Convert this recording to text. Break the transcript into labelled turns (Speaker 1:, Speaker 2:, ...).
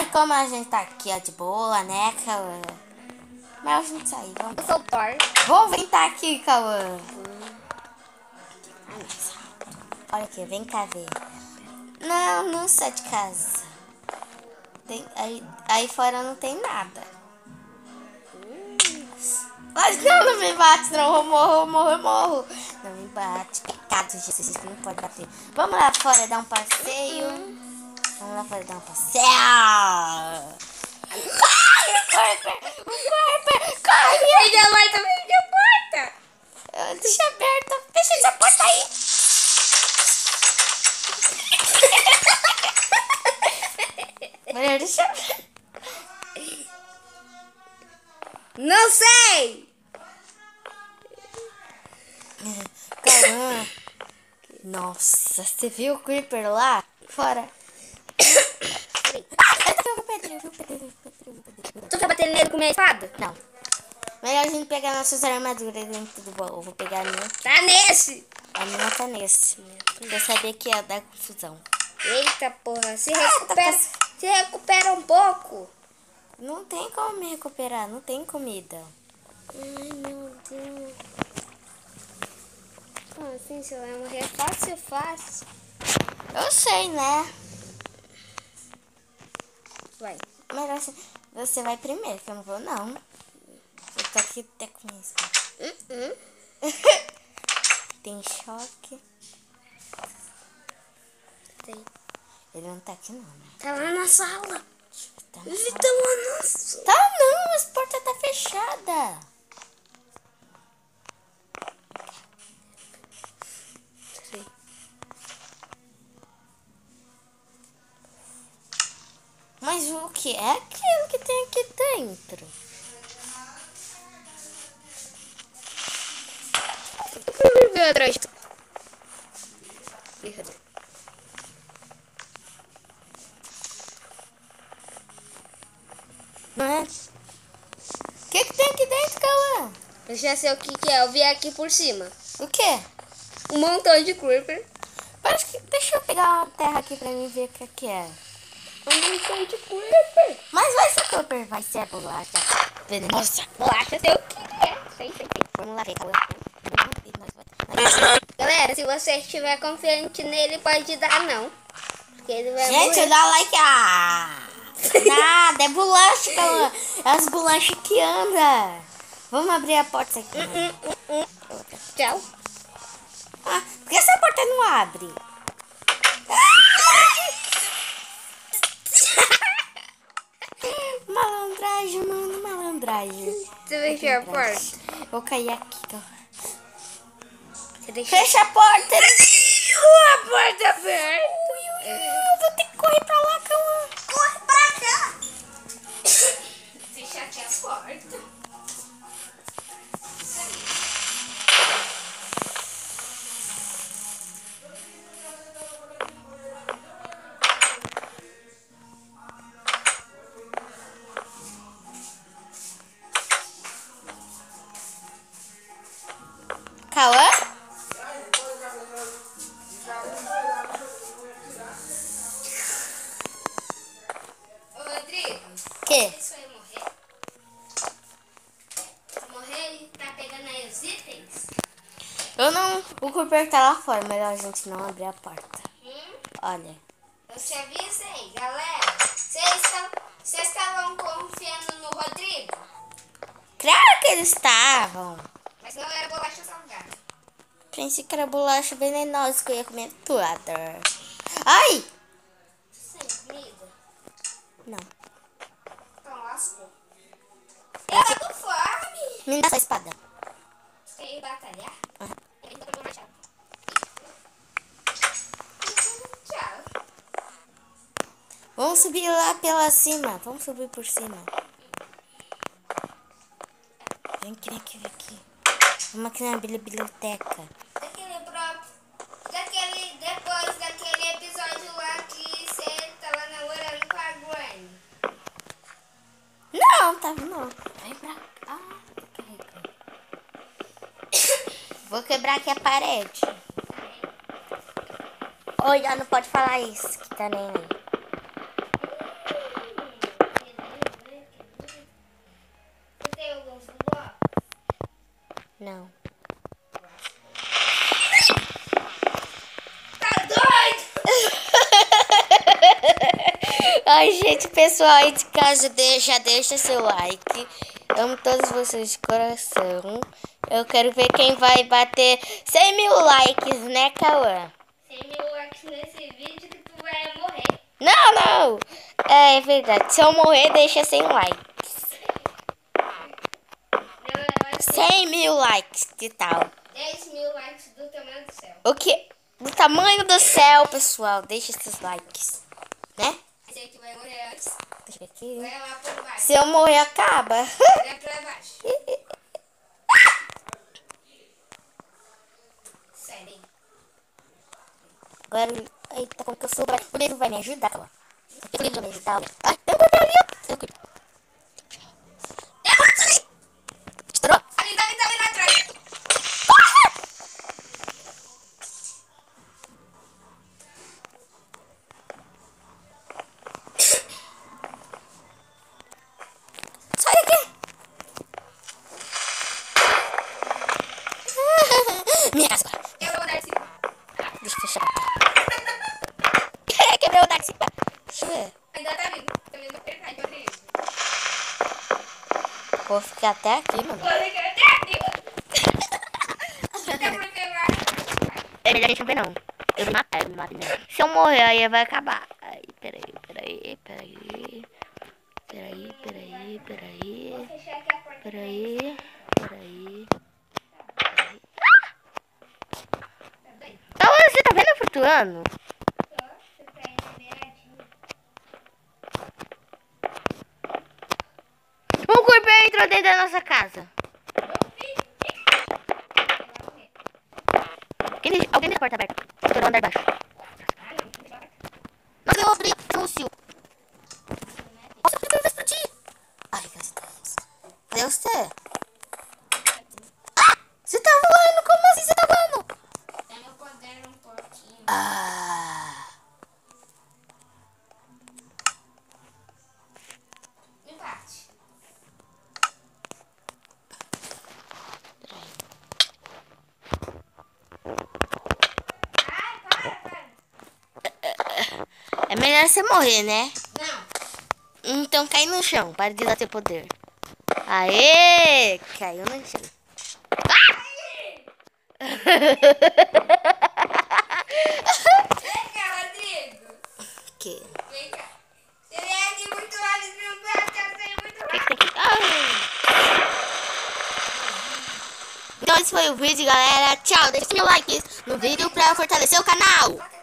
Speaker 1: como a gente tá aqui, ó, de boa, né, Cauã? Mas a gente sair, vamos.
Speaker 2: Eu sou o Thor.
Speaker 1: Vamos ventar aqui, Cauã. Olha aqui, vem cá ver. Não sai de casa. Aí fora não tem nada. Mas não me bate, não. Eu morro. Não me bate. Pecado, Jesus, não pode bater. Vamos lá fora dar um passeio. Vamos lá fora dar um passeio. Corre!
Speaker 2: Fecha a porta, fecha a porta.
Speaker 1: Deixa aberta. Fecha essa porta aí. Melhor deixa aberta.
Speaker 2: Não sei.
Speaker 1: Caramba. Nossa, você viu o Creeper lá? Fora.
Speaker 2: Tu quer bater nele com minha espada?
Speaker 1: Não. Melhor a gente pegar nossas armaduras dentro do baú. Eu vou pegar a minha.
Speaker 2: Tá nesse.
Speaker 1: A minha tá nesse. Eu sabia que ia dar confusão.
Speaker 2: Eita porra, se recupera um pouco.
Speaker 1: Não tem como me recuperar, não tem comida.
Speaker 2: Ai meu Deus. Como assim você vai morrer? Fácil.
Speaker 1: Eu sei, né?
Speaker 2: Vai.
Speaker 1: Melhor você vai primeiro, que eu não vou, não. Eu tô aqui até com isso. Tem choque.
Speaker 2: Tem.
Speaker 1: Ele não tá aqui, não, né?
Speaker 2: Tá lá na sala.
Speaker 1: Tá
Speaker 2: Ele
Speaker 1: sala.
Speaker 2: tá lá na sala.
Speaker 1: Tá não, as portas tá fechada.
Speaker 2: Sim.
Speaker 1: Mas o que é aquilo que tem aqui dentro?
Speaker 2: Atrás.
Speaker 1: Mas o que tem aqui dentro, Cauã?
Speaker 2: Eu já sei o que é. Eu vi aqui por cima.
Speaker 1: O quê?
Speaker 2: Um montão de creeper.
Speaker 1: Parece que... Deixa eu pegar uma terra aqui pra mim ver o que é.
Speaker 2: Um montão de creeper.
Speaker 1: Mas vai ser Cooper, vai ser a bolacha venenosa.
Speaker 2: Bolacha, sei o que é. Sei.
Speaker 1: Vamos lá ver, Cauã.
Speaker 2: Galera, se você estiver confiante nele, pode dar não. Porque ele vai
Speaker 1: Gente,
Speaker 2: morrer.
Speaker 1: dá like. Nada, é bolacha, Cauã. É as bolachas que andam. Vamos abrir a porta aqui.
Speaker 2: Tchau.
Speaker 1: Ah, por que essa porta não abre? Malandragem, mano, malandragem.
Speaker 2: Você fechou a porta?
Speaker 1: Vou cair aqui, Cauã.
Speaker 2: Você deixou
Speaker 1: Fecha a porta.
Speaker 2: a porta aberta.
Speaker 1: Eu vou ter que correr pra lá, Cauã. Corre pra cá.
Speaker 2: Fechar aqui as portas.
Speaker 1: Cauã?
Speaker 2: Ô, Rodrigo.
Speaker 1: Que?
Speaker 2: Isso aí morrer? Se morrer, ele tá pegando aí os itens?
Speaker 1: Eu não... O Cooper tá lá fora. Melhor a gente não abrir a porta. Olha.
Speaker 2: Eu te avisei, galera. Vocês estavam confiando no Rodrigo?
Speaker 1: Claro que eles estavam.
Speaker 2: Mas não era bolacha salgada.
Speaker 1: Pensei que era bolacha venenosa que eu ia comer toda. Ai!
Speaker 2: Sem comida?
Speaker 1: Não.
Speaker 2: Então lascou. Eu tô com fome.
Speaker 1: Me dá sua espada.
Speaker 2: Quer ir batalhar?
Speaker 1: Aham.
Speaker 2: Eu ainda tô com machado. Tchau.
Speaker 1: Vamos subir lá pela cima. Vamos subir por cima. Vem aqui. Vamos aqui na biblioteca.
Speaker 2: Depois daquele episódio lá que você tava namorando com a Gwen.
Speaker 1: Não, tava não. Vem pra cá. Vou quebrar aqui a parede. Oi, não pode falar isso, que tá nem aí. Não.
Speaker 2: Tá doido?
Speaker 1: Ai, gente, pessoal aí de casa, já deixa seu like. Amo todos vocês de coração. Eu quero ver quem vai bater 100 mil likes, né, Cauã?
Speaker 2: 100 mil likes nesse vídeo que tu vai morrer.
Speaker 1: Não! É verdade. Se eu morrer, deixa 100 likes. 100 mil likes, que tal?
Speaker 2: 10 mil likes do tamanho do céu.
Speaker 1: O quê? Do tamanho do céu, pessoal. Deixa esses likes, né?
Speaker 2: Esse aqui vai morrer antes.
Speaker 1: Deixa eu ver aqui.
Speaker 2: Vai lá por baixo.
Speaker 1: Se eu morrer, acaba.
Speaker 2: Vai pra baixo. Sai daí.
Speaker 1: Agora, eita, como que eu sou? O livro vai me ajudar, ó. O livro vai me ajudar. Ai, tem um papel ali, ó. Estourou?
Speaker 2: Ali atrás.
Speaker 1: Sai daqui. Minha casa agora.
Speaker 2: Eu vou dar de cima.
Speaker 1: Deixa eu fechar. Quebrou o daqui. Deixa eu ver.
Speaker 2: Ainda tá vivo. Também não tem nada de outro livro.
Speaker 1: Vou ficar até aqui, mano.
Speaker 2: Vou ficar até aqui. Até porque vai.
Speaker 1: É melhor a gente não ver, não. Eu vou matar, eu me mato mesmo. Se eu morrer, aí vai acabar. Aí, peraí.
Speaker 2: Vou fechar aqui a porta.
Speaker 1: Peraí.
Speaker 2: Tá doido?
Speaker 1: Então, você tá vendo eu flutuando?
Speaker 2: Você tá indo beiradinho.
Speaker 1: Um corpo entrou dentro da nossa casa. Alguém deixa a porta aberta. Estourou o andar baixo. Nossa, eu abri um cio. Nossa, eu vai explodir. Ai, cadê você? Ah! Você tá voando? Como assim você tá voando?
Speaker 2: É meu poder um pouquinho.
Speaker 1: Ah!
Speaker 2: Me bate. Ai, para.
Speaker 1: É melhor você morrer, né?
Speaker 2: Não.
Speaker 1: Então cai no chão, para de dar teu poder. Aê! Caiu no chão.
Speaker 2: Vem cá, Rodrigo.
Speaker 1: Que?
Speaker 2: Vem cá. Você vem aqui muito rápido, não bate, eu sei muito
Speaker 1: Que
Speaker 2: rápido.
Speaker 1: tem que... Então esse foi o vídeo, galera. Tchau, deixe meu like no vídeo pra fortalecer o canal.